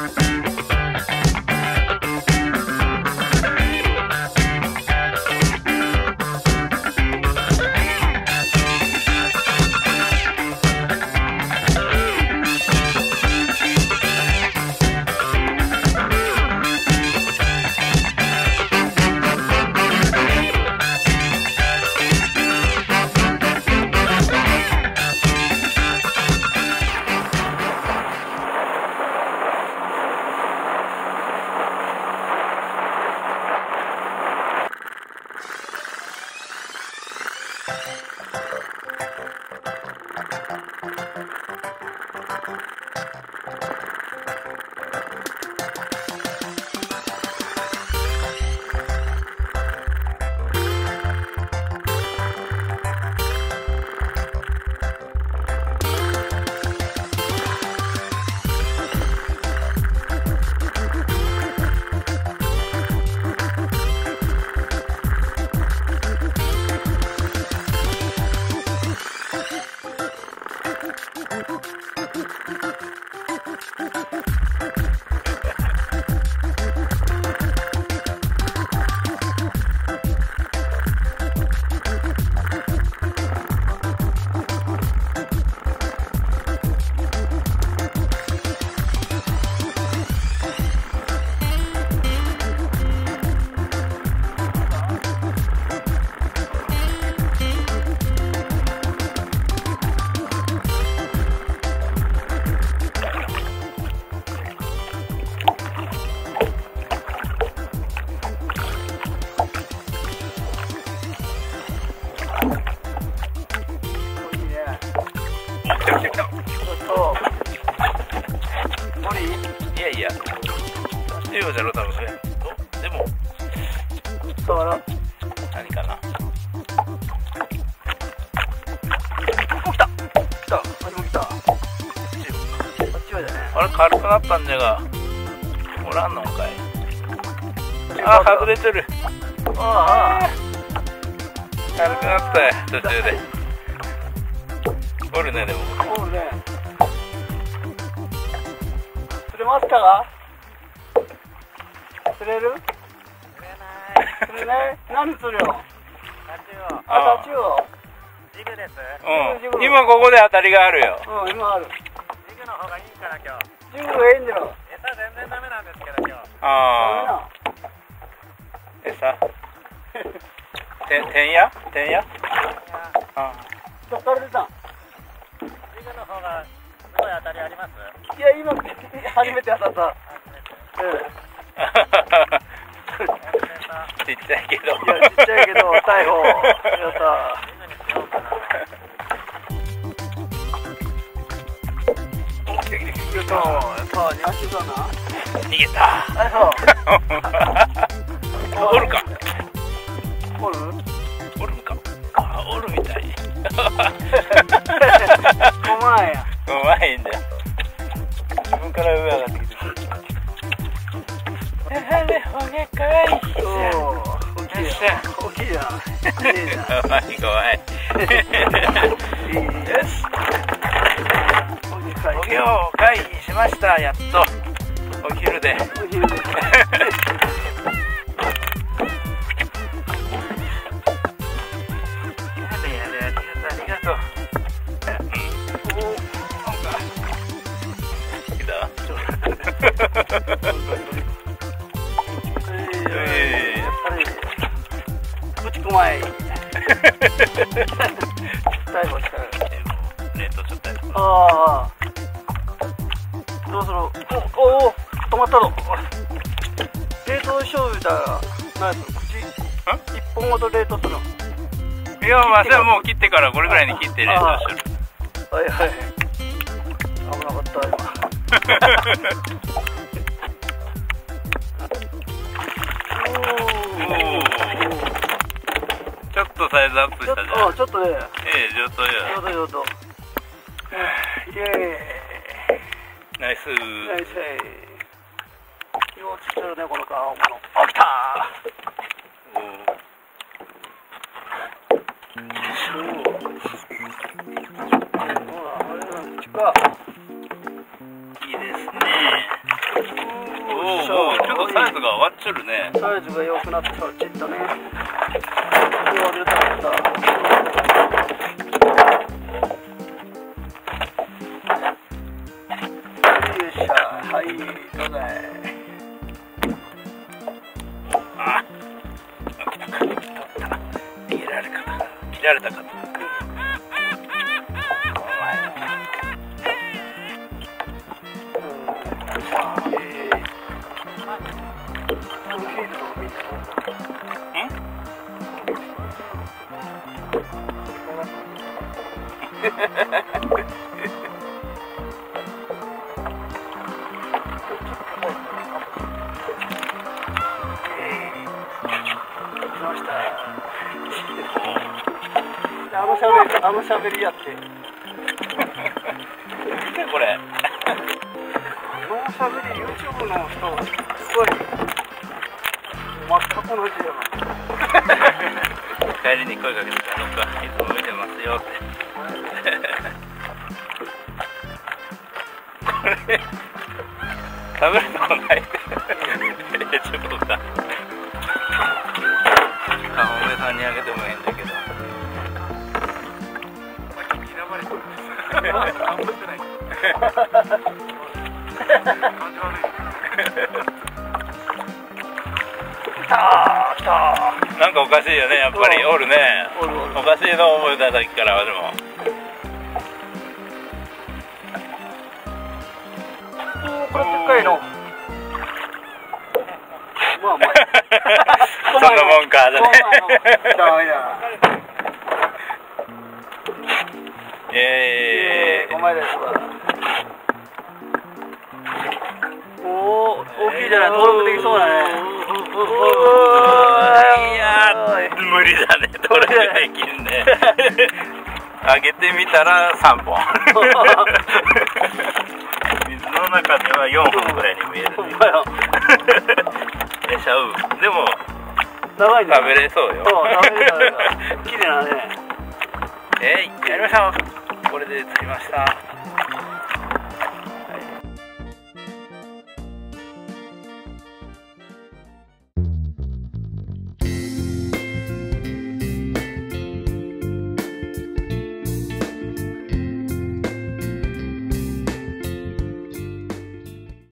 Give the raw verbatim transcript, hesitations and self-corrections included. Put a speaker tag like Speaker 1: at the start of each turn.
Speaker 1: ようじゃろ多分それ。でもだから何かな。お来た来たあれも来た。あっちはじゃね。あれ軽くなったんじゃがおらんのかい。あ外れてる。ああ軽くなったよ途中で。おるねでも。おるね。釣れますか？釣れる？釣れない。釣れない？何釣るよ？タチウオ。あ、タチウオ。ジグです。うん。今ここで当たりがあるよ。うん、今ある。ジグの方がいいかな今日。ジグがいいんだよ。餌全然ダメなんですけど今日。ああ。餌。てんてんや？てんや？ああ。どっから出たん？ジグの方がすごい当たりあります？いや今初めて当たった。ちっちゃいけど。いやちっちゃいけど逮捕。やった。来た来た来た。やったに足だな。逃げた。あそう。おるか。おる？おるか。あおるみたい。ごまいや。ごまいんだよ。自分から上上がってきてる。あれ、ほげかわいい。大きいじゃん。大きいじゃん。かわいいかわいい。よし。ほげを回避しました。やっと。お昼で。お昼で。ありがとう。おお。来た。うまい。逮捕したら。冷凍しちゃったり。ああ。どうする？おお、止まったの。冷凍しようみたいな。何する？口？一本ごと冷凍するの。いや、まあ、それはもう切ってから、これぐらいに切って冷凍する。はいはい。危なかった今。ちょっとサイズアップしたじゃん。ちょっとね。ええ、上等よ。上等上等。イエーイ。ナイス。ナイス。よう釣ってるねこの顔物。あ、来たー。おお。ほら、あれなんちか。いいですね。
Speaker 2: サイズが上がっちゃるね。
Speaker 1: サイズが良くなってちょっとね。うわ出た出た。よいしょ、はいどうだい。
Speaker 2: あ逃げられるかな。切られたかな。
Speaker 1: あのしゃべり、あのしゃべりやって。
Speaker 2: これ。
Speaker 1: あのしゃべり、YouTube の人、すごい。全く同じじゃない。
Speaker 2: 帰りに声かけてたのか、いつも見てますよって。これ、食べるとこない。YouTube か。あ、おめさんにあげてもいいんだけど。なんかおかしいよね、やっぱりおるね。おかしいの思い出した時からでも。
Speaker 1: これでっかいの。まあまあ。
Speaker 2: そんなもんかだね。ええ。
Speaker 1: お前ですわ。おお、大きいじゃない、登録できそうだね。
Speaker 2: いやー、無理だね、登録できんね。上げてみたらさんぼん。水の中ではよんほんぐらいに見えるね。え、シャウ。でも、
Speaker 1: 長いね。
Speaker 2: 食べれそうよ。
Speaker 1: 食べれそう。綺麗だね。
Speaker 2: えい、やりましょう。これで釣りました。